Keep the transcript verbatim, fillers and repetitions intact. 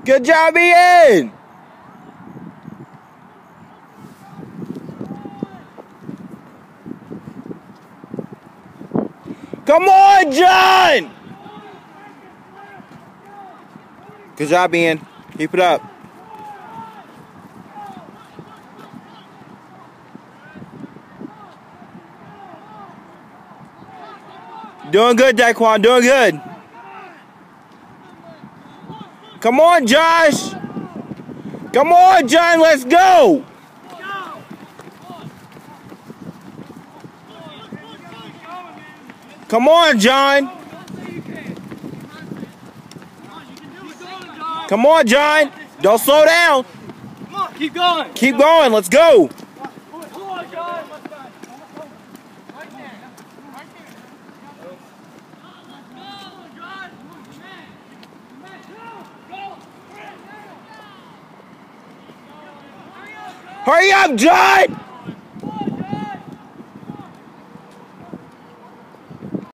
Good job, Ian. Come on, John. Good job, Ian. Keep it up. Doing good, Daquan. Doing good. Come on, Josh. Come on, John. Let's go. Come on, John. Come on, John. Don't slow down. Come on, keep going. Keep going. Let's go. Come on, John. Hurry up, John!